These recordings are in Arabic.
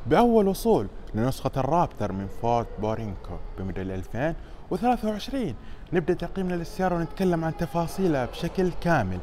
بأول وصول لنسخة الرابتر من فورد بورينكو بموديل 2023 نبدأ تقييمنا للسيارة ونتكلم عن تفاصيلها بشكل كامل.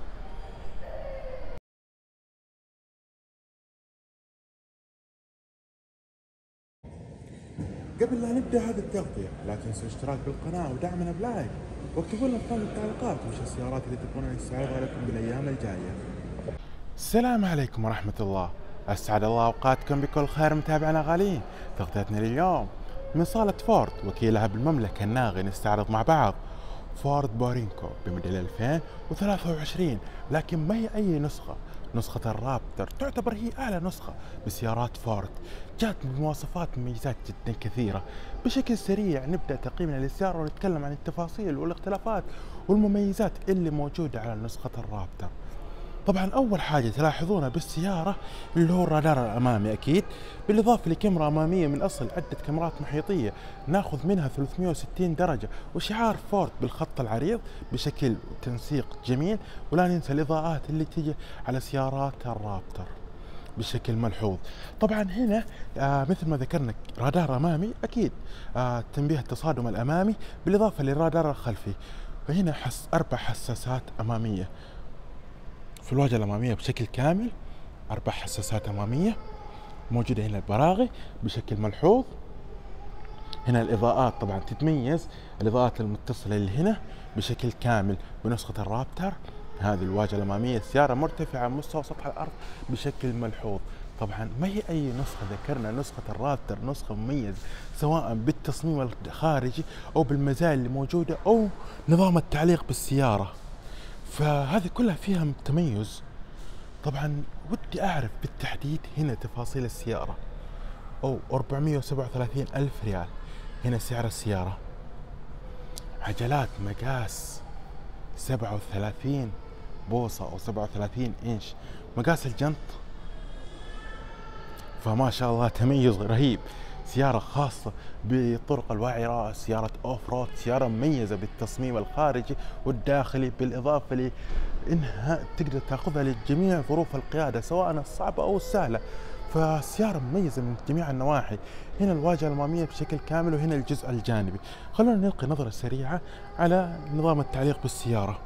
قبل لا نبدأ هذه التغطية لا تنسوا الاشتراك بالقناة ودعمنا بلايك، واكتبوا لنا في قائمة التعليقات وش السيارات اللي تبغون نستعرضها لكم بالأيام الجاية. السلام عليكم ورحمة الله، أسعد الله أوقاتكم بكل خير متابعينا غاليين. تغطيتنا لليوم من صالة فورد وكيلها بالمملكة الناغي نستعرض مع بعض فورد بورينكو بموديل 2023، لكن ما هي أي نسخة. نسخة الرابتر تعتبر هي أعلى نسخة بسيارات فورد، جات بمواصفات ومميزات جدا كثيرة. بشكل سريع نبدأ تقييمنا للسيارة ونتكلم عن التفاصيل والاختلافات والمميزات اللي موجودة على نسخة الرابتر. طبعا اول حاجه تلاحظونها بالسياره اللي هو الرادار الامامي، اكيد بالاضافه لكاميرا اماميه من اصل عده كاميرات محيطيه ناخذ منها 360 درجه، وشعار فورد بالخط العريض بشكل تنسيق جميل. ولا ننسى الاضاءات اللي تيجي على سيارات الرابتر بشكل ملحوظ. طبعا هنا مثل ما ذكرنا رادار امامي، اكيد تنبيه التصادم الامامي بالاضافه للرادار الخلفي. وهنا اربع حساسات اماميه في الواجهة الأمامية بشكل كامل، أربع حساسات أمامية موجودة. هنا البراغي بشكل ملحوظ. هنا الإضاءات طبعا تتميز، الإضاءات المتصلة اللي هنا بشكل كامل بنسخة الرابتر. هذه الواجهة الأمامية، السيارة مرتفعة عن مستوى سطح الأرض بشكل ملحوظ. طبعا ما هي أي نسخة، ذكرنا نسخة الرابتر نسخة مميزة سواء بالتصميم الخارجي أو بالمزايا اللي موجودة أو نظام التعليق بالسيارة، فهذه كلها فيها تميز. طبعا ودي أعرف بالتحديد هنا تفاصيل السيارة. 437 ألف ريال هنا سعر السيارة. عجلات مقاس 37 بوصة أو 37 إنش مقاس الجنط، فما شاء الله تميز رهيب. سيارة خاصة بالطرق الوعرة، سيارة أوف رود، سيارة مميزة بالتصميم الخارجي والداخلي، بالإضافة لأنها تقدر تأخذها لجميع ظروف القيادة سواء الصعبة أو السهلة، فسيارة مميزة من جميع النواحي. هنا الواجهة الأمامية بشكل كامل، وهنا الجزء الجانبي. خلونا نلقي نظرة سريعة على نظام التعليق بالسيارة.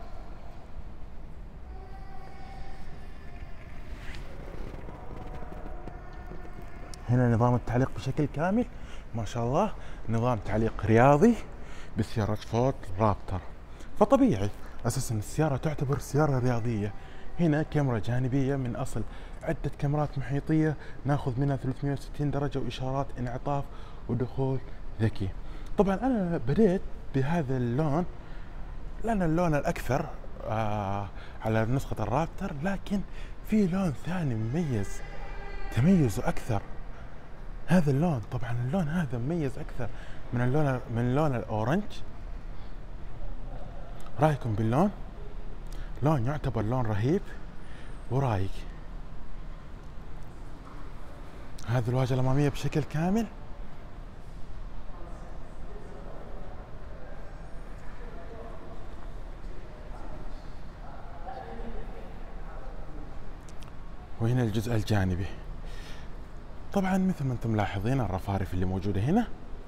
هنا نظام التعليق بشكل كامل، ما شاء الله نظام تعليق رياضي بسيارة فورد رابتر، فطبيعي أساسا السيارة تعتبر سيارة رياضية. هنا كاميرا جانبية من أصل عدة كاميرات محيطية ناخذ منها 360 درجة وإشارات انعطاف ودخول ذكي. طبعا أنا بديت بهذا اللون لأن اللون الأكثر على نسخة الرابتر، لكن في لون ثاني مميز تميزه أكثر. هذا اللون، طبعا اللون هذا مميز اكثر من لون الاورنج. رايكم باللون؟ لون يعتبر لون رهيب ورايق. هذه الواجهة الامامية بشكل كامل. وهنا الجزء الجانبي. طبعا مثل ما انتم ملاحظين الرفارف اللي موجودة هنا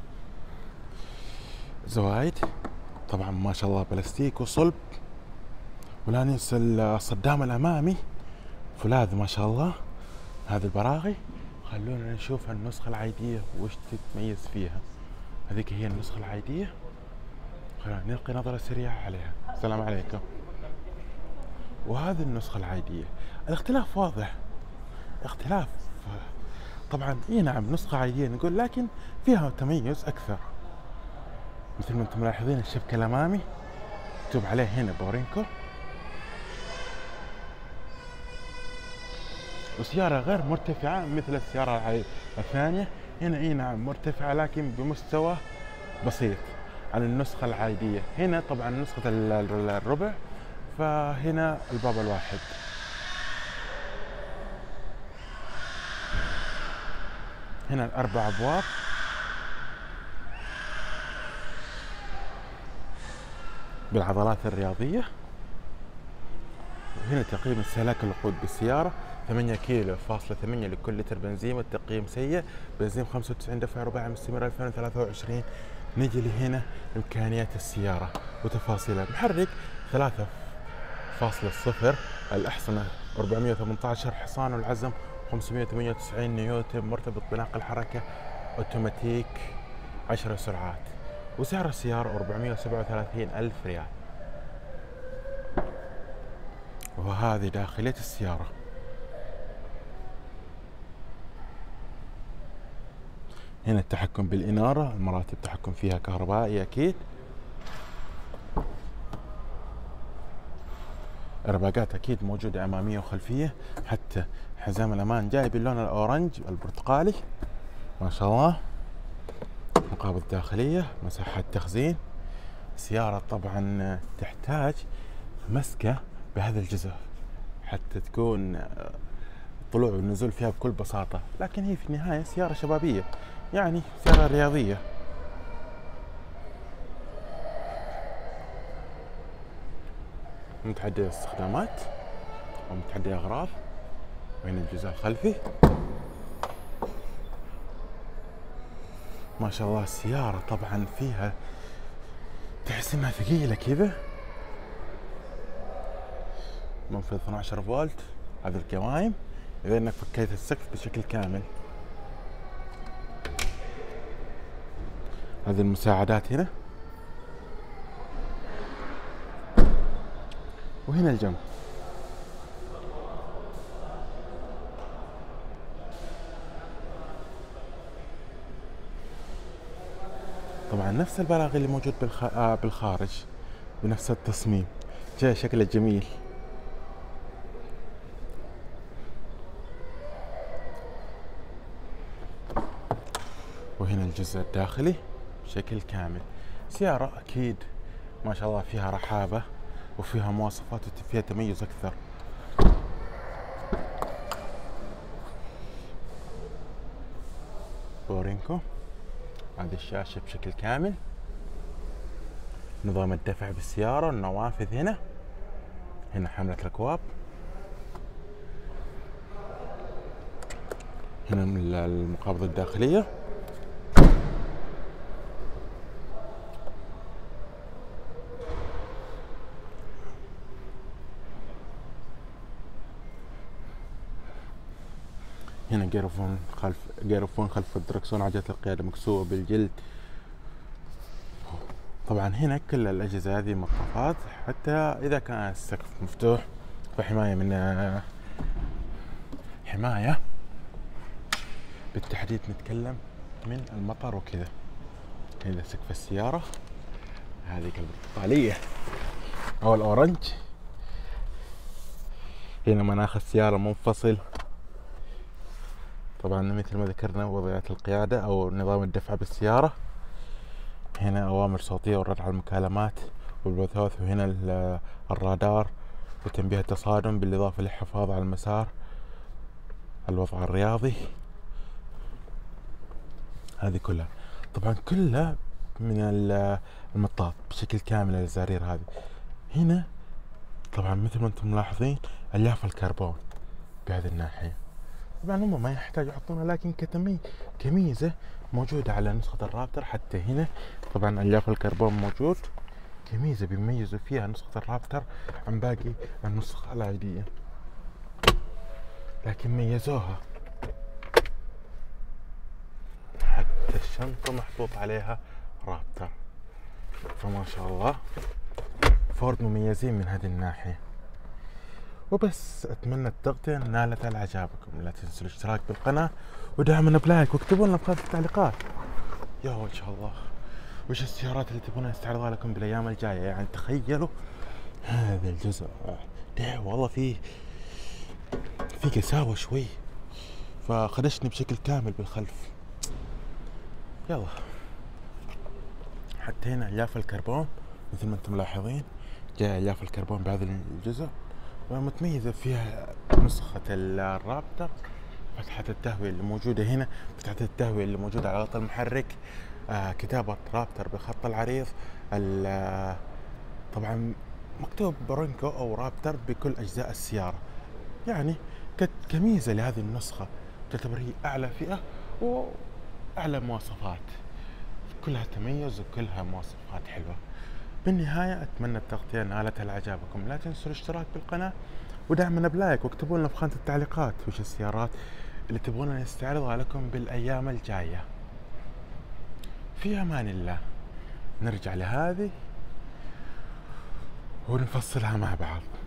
زوايد، طبعا ما شاء الله بلاستيك وصلب. ولا ننسى الصدام الامامي فولاذ ما شاء الله. هذه البراغي. خلونا نشوف النسخة العادية وش تتميز فيها. هذيك هي النسخة العادية، خلونا نلقي نظرة سريعة عليها. السلام عليكم. وهذه النسخة العادية، الاختلاف واضح، اختلاف طبعا. اي نعم نسخة عادية نقول، لكن فيها تميز اكثر. مثل ما انتم ملاحظين الشبكة الامامي مكتوب عليه هنا بورينكو، وسيارة غير مرتفعة مثل السيارة الثانية. هنا اي نعم مرتفعة لكن بمستوى بسيط عن النسخة العادية. هنا طبعا نسخة الربع، فهنا الباب الواحد. هنا الأربع أبواب. بالعضلات الرياضية. وهنا تقييم استهلاك الوقود بالسيارة 8 كيلو فاصلة 8 لكل لتر بنزين، والتقييم سيء. بنزين 95 دفع رباعي مستمر 2023. نجي لهنا إمكانيات السيارة وتفاصيلها. محرك 3.0، الأحصنة 418 حصان، والعزم 598 نيوتن، مرتبط بناقل حركة أوتوماتيك 10 سرعات، وسعر السيارة 437 ألف ريال. وهذه داخلية السيارة. هنا التحكم بالإنارة، المراتب التحكم فيها كهربائي أكيد. الرباقات أكيد موجودة أمامية وخلفية، حتى حزام الأمان جاي باللون الأورنج البرتقالي ما شاء الله. مقابض داخلية، مساحات تخزين. سيارة طبعا تحتاج مسكة بهذا الجزء حتى تكون الطلوع والنزول فيها بكل بساطة، لكن هي في النهاية سيارة شبابية، يعني سيارة رياضية. متعددة استخدامات أو متعددة أغراض. وهنا الجزء الخلفي ما شاء الله. السيارة طبعا فيها تحس انها ثقيلة كذا. منفذ 12 فولت. هذه القوائم اذا انك فكيت السقف بشكل كامل. هذه المساعدات هنا، وهنا الجنب. طبعا نفس البلاغي اللي موجود بالخارج بنفس التصميم، جاي شكله جميل. وهنا الجزء الداخلي بشكل كامل. سيارة أكيد ما شاء الله فيها رحابة وفيها مواصفات وفيها تميز أكثر. بورينكو هذه الشاشة بشكل كامل. نظام الدفع بالسيارة، النوافذ هنا. هنا حملة الأكواب. هنا المقابضة الداخلية. هنا جيروفون خلف الدركسون. عجلة القيادة مكسوة بالجلد. طبعا هنا كل الأجهزة هذه مطفات، حتى إذا كان السقف مفتوح فحماية من حماية بالتحديد نتكلم من المطر وكذا. هنا سقف السيارة، هذه البرتقالية أو الأورنج. هنا مناخ السيارة منفصل. طبعا مثل ما ذكرنا وضعيات القيادة أو نظام الدفع بالسيارة. هنا أوامر صوتية والرد على المكالمات والبلوتوث. وهنا الرادار وتنبيه التصادم، بالإضافة للحفاظ على المسار، الوضع الرياضي. هذه كلها طبعا كلها من المطاط بشكل كامل. الزرارير هذه هنا طبعا مثل ما انتم ملاحظين الياف الكربون بهذه الناحية. طبعا هم ما يحتاج يحطونها، لكن كميزة موجودة على نسخة الرابتر. حتى هنا طبعا الياف الكربون موجود كميزة بيميزوا فيها نسخة الرابتر عن باقي النسخ العادية، لكن ميزوها. حتى الشنطة محطوط عليها رابتر، فما شاء الله فورد مميزين من هذه الناحية. وبس أتمنى التغطية نالت على إعجابكم. لا تنسوا الاشتراك بالقناة ودعمنا بلايك، واكتبوا لنا في التعليقات يا إن شاء الله وش السيارات اللي تبغون نستعرضها لكم بالأيام الجاية. يعني تخيلوا هذا الجزء ده والله فيه قساوة شوي، فخدشني بشكل كامل بالخلف. يلا حتى هنا الياف الكربون مثل ما انتم ملاحظين، جاء الياف الكربون بهذا الجزء، ومتميزة فيها نسخة الرابتر. فتحة التهوية اللي موجودة هنا، فتحة التهوية اللي موجودة على غطاء المحرك، كتابة رابتر بخط العريض. طبعا مكتوب برونكو أو رابتر بكل أجزاء السيارة. يعني كميزة لهذه النسخة تعتبر هي أعلى فئة وأعلى مواصفات، كلها تميز وكلها مواصفات حلوة. بالنهاية أتمنى التغطية نالت على إعجابكم، لا تنسوا الاشتراك بالقناة ودعمنا بلايك، واكتبوا لنا في خانة التعليقات وش السيارات اللي تبغون نستعرضها لكم بالأيام الجاية. في أمان الله. نرجع لهذه ونفصلها مع بعض.